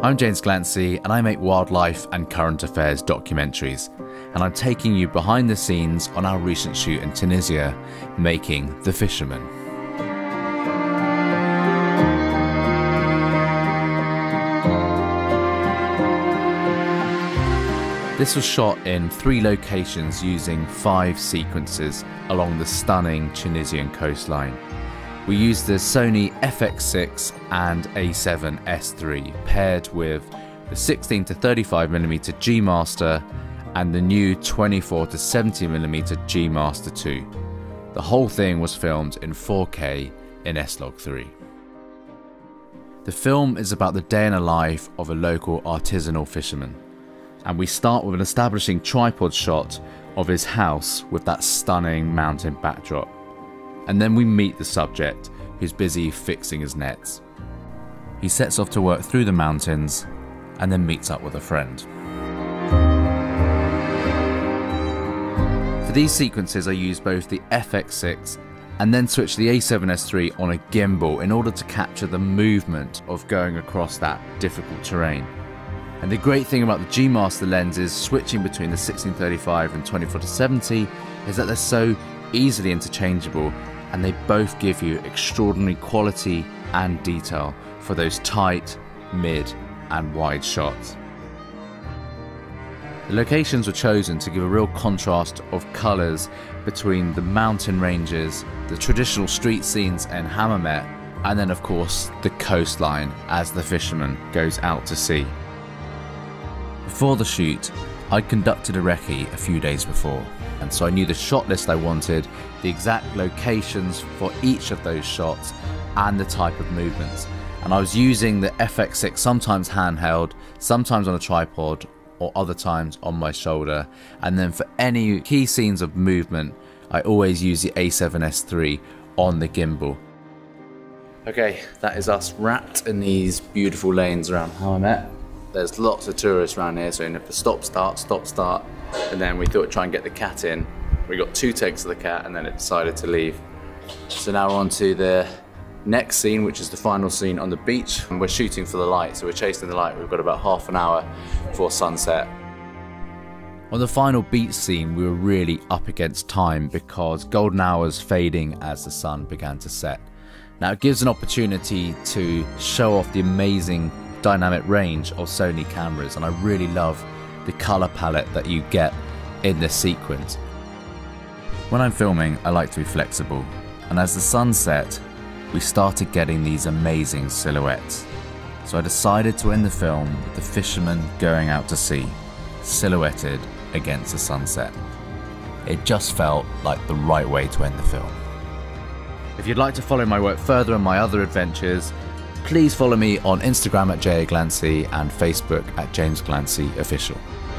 I'm James Glancy and I make wildlife and current affairs documentaries, and I'm taking you behind the scenes on our recent shoot in Tunisia, making The Fisherman. This was shot in 3 locations using 5 sequences along the stunning Tunisian coastline. We used the Sony FX6 and A7siii paired with the 16 to 35mm G Master and the new 24 to 70mm G Master 2. The whole thing was filmed in 4K in S-Log3. The film is about the day in the life of a local artisanal fisherman. And we start with an establishing tripod shot of his house with that stunning mountain backdrop. And then we meet the subject, who's busy fixing his nets. He sets off to work through the mountains and then meets up with a friend. For these sequences I used both the FX6 and then switched the A7S3 on a gimbal in order to capture the movement of going across that difficult terrain. And the great thing about the G Master lenses switching between the 16-35 and 24-70 is that they're so easily interchangeable, and they both give you extraordinary quality and detail for those tight, mid and wide shots. The locations were chosen to give a real contrast of colours between the mountain ranges, the traditional street scenes in Hammamet, and then of course the coastline as the fisherman goes out to sea. Before the shoot, I'd conducted a recce a few days before, and so I knew the shot list I wanted, the exact locations for each of those shots, and the type of movements. And I was using the FX6 sometimes handheld, sometimes on a tripod, or other times on my shoulder. And then for any key scenes of movement, I always use the A7S3 on the gimbal. Okay, that is us wrapped in these beautiful lanes around Hammamet. There's lots of tourists around here, so in a stop, start, and then we thought we'd try and get the cat in. We got 2 takes of the cat and then it decided to leave. So now we're on to the next scene, which is the final scene on the beach, and we're shooting for the light, so we're chasing the light. We've got about half an hour before sunset. On the final beach scene, we were really up against time because golden hours fading as the sun began to set. Now it gives an opportunity to show off the amazing dynamic range of Sony cameras, and I really love the colour palette that you get in this sequence. When I'm filming, I like to be flexible, and as the sun set, we started getting these amazing silhouettes. So I decided to end the film with the fisherman going out to sea, silhouetted against the sunset. It just felt like the right way to end the film. If you'd like to follow my work further and my other adventures, please follow me on Instagram at JAGlancy and Facebook at James Glancy Official.